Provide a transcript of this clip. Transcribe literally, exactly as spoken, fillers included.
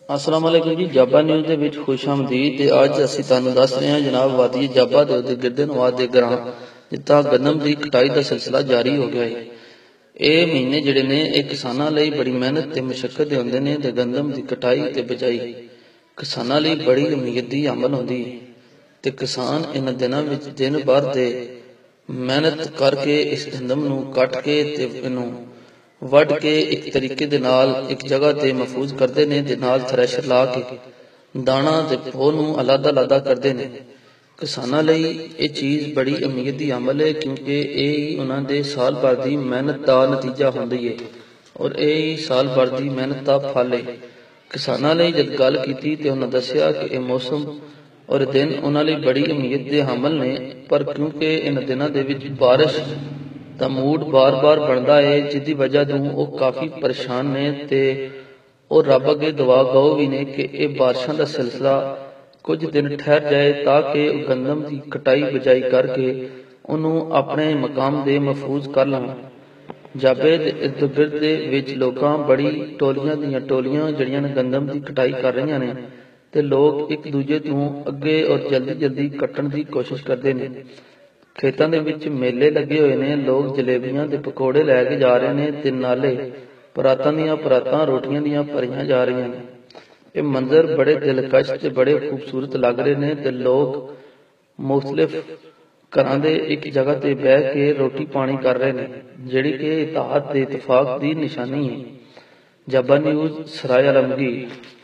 अस्सलाम वालेकुम जी। जाबा न्यूज़ ਦੇ ਵਿੱਚ ਖੁਸ਼ ਆਮਦੀਦ ਤੇ ਅੱਜ ਅਸੀਂ ਤੁਹਾਨੂੰ ਦੱਸ ਰਹੇ ਹਾਂ ਜਨਾਬ ਵਾਦੀ ਜਾਬਾ ਦੇ ਉੱਤੇ ਗਿਰਦਨਵਾਦ ਦੇ ਗ੍ਰਾਂ ਜਿੱਥਾਂ ਗੰਦਮ ਦੀ ਕਟਾਈ ਦਾ ਸਿਲਸਿਲਾ ਜਾਰੀ ਹੋ ਗਿਆ ਹੈ। ਇਹ ਮਹੀਨੇ ਜਿਹੜੇ ਨੇ ਇਹ ਕਿਸਾਨਾਂ ਲਈ ਬੜੀ ਮਿਹਨਤ ਤੇ ਮੁਸ਼ੱਕਤ ਦੇ ਹੁੰਦੇ ਨੇ ਤੇ ਗੰਦਮ ਦੀ ਕਟਾਈ ਤੇ ਬਿਜਾਈ ਕਿਸਾਨਾਂ ਲਈ ਬੜੀ ਉਮੀਦ ਦੀ ਅਮਲ ਹੁੰਦੀ ਹੈ ਤੇ ਕਿਸਾਨ ਇਹਨਾਂ ਦਿਨਾਂ ਵਿੱਚ ਦਿਨ ਭਰ ਦੇ ਮਿਹਨਤ ਕਰਕੇ ਇਸ ਗੰਦਮ ਨੂੰ ਕੱਟ ਕੇ ਤੇ ਇਹਨੂੰ ਵੱਢ ਕੇ ਇੱਕ ਤਰੀਕੇ ਦੇ ਨਾਲ ਇੱਕ ਜਗ੍ਹਾ ਤੇ ਮਹਿਫੂਜ਼ ਕਰਦੇ ਨੇ ਤੇ ਨਾਲ ਥ੍ਰੈਸ਼ਰ ਲਾ ਕੇ ਦਾਣਾ ਤੇ ਪੋਹ ਨੂੰ ਅਲੱਗ ਅਲੱਗ ਕਰਦੇ ਨੇ। ਕਿਸਾਨਾਂ ਲਈ ਇਹ ਚੀਜ਼ ਬੜੀ ਉਮੀਦ ਦੀ ਅਮਲ ਹੈ ਕਿਉਂਕਿ ਇਹ ਹੀ ਉਹਨਾਂ ਦੇ ਸਾਲ ਭਰ ਦੀ ਮਿਹਨਤ ਦਾ ਨਤੀਜਾ ਹੁੰਦੀ ਹੈ ਔਰ ਇਹ ਹੀ ਸਾਲ ਭਰ ਦੀ ਮਿਹਨਤ ਦਾ ਫਲ ਹੈ। ਕਿਸਾਨਾਂ ਲਈ ਜਦ ਗੱਲ ਕੀਤੀ ਤੇ ਉਹਨਾਂ ਦੱਸਿਆ ਕਿ ਇਹ ਮੌਸਮ ਔਰ ਦਿਨ ਉਹਨਾਂ ਲਈ ਬੜੀ ਉਮੀਦ ਦੇ ਹਾਮਲ ਨੇ, ਪਰ ਕਿਉਂਕਿ ਇਹਨਾਂ ਦਿਨਾਂ ਦੇ ਵਿੱਚ ਬਾਰਿਸ਼ ਦਾ ਮੂਡ ਬਾਰ-ਬਾਰ ਬਣਦਾ ਹੈ ਜਿਸਦੀ ਵਜ੍ਹਾ ਤੋਂ ਉਹ ਕਾਫੀ ਪਰੇਸ਼ਾਨ ਨੇ ਤੇ ਉਹ ਰੱਬ ਅੱਗੇ ਦੁਆ ਗਓ ਵੀ ਨੇ ਕਿ ਇਹ ਬਾਰਿਸ਼ਾਂ ਦਾ ਸਿਲਸਿਲਾ ਕੁਝ ਦਿਨ ਠਹਿਰ ਜਾਏ ਤਾਂ ਕਿ ਉਹ ਗੰਦਮ ਦੀ ਕਟਾਈ ਬਿਜਾਈ ਕਰਕੇ ਉਹਨੂੰ ਆਪਣੇ ਮਕਾਮ ਦੇ ਮਹਿਫੂਜ਼ ਕਰ ਲਵਾਂ। ਜਾਬੇ ਦੇ ਇਰਦ ਗਿਰਦ ਦੇ ਵਿੱਚ ਲੋਕਾਂ ਬੜੀ ਟੋਲੀਆਂ ਦੀਆਂ ਟੋਲੀਆਂ ਜਿਹੜੀਆਂ ਨੇ ਗੰਦਮ ਦੀ ਕਟਾਈ ਕਰ ਰਹੀਆਂ ਨੇ ਤੇ ਲੋਕ ਇੱਕ ਦੂਜੇ ਤੋਂ ਅੱਗੇ ਔਰ ਜਲਦੀ ਜਲਦੀ ਕੱਟਣ ਦੀ ਕੋਸ਼ਿਸ਼ ਕਰਦੇ ਨੇ। ਖੇਤਾਂ ਦੇ ਵਿੱਚ ਮੇਲੇ ਲੱਗੇ ਹੋਏ ਨੇ, ਲੋਕ ਜਲੇਬੀਆਂ ਤੇ ਪਕੌੜੇ ਲੈ ਕੇ ਜਾ ਰਹੇ ਨੇ ਤੇ ਨਾਲੇ ਪਰਾਤਾਂ ਦੀਆਂ ਪਰਾਤਾਂ ਰੋਟੀਆਂ ਦੀਆਂ ਭਰੀਆਂ ਜਾ ਰਹੀਆਂ ਨੇ। ਇਹ ਮੰਜ਼ਰ ਬੜੇ ਦਿਲਕਸ਼ ਤੇ ਬੜੇ ਖੂਬਸੂਰਤ ਲੱਗ ਰਹੇ ਨੇ ਤੇ ਲੋਕ ਮੁਖਤਲਿਫ ਘਰਾਂ ਦੇ ਇੱਕ ਜਗ੍ਹਾ ਤੇ ਬਹਿ ਕੇ ਰੋਟੀ ਪਾਣੀ ਕਰ ਰਹੇ ਨੇ ਜਿਹੜੀ ਕਿ ਇਤਿਹਾਦ ਤੇ ਇਤਫਾਕ ਦੀ ਨਿਸ਼ਾਨੀ ਹੈ। ਜਾਬਾ ਨਿਊਜ਼ ਸਰਾਏ ਆਲਮਗੀਰ।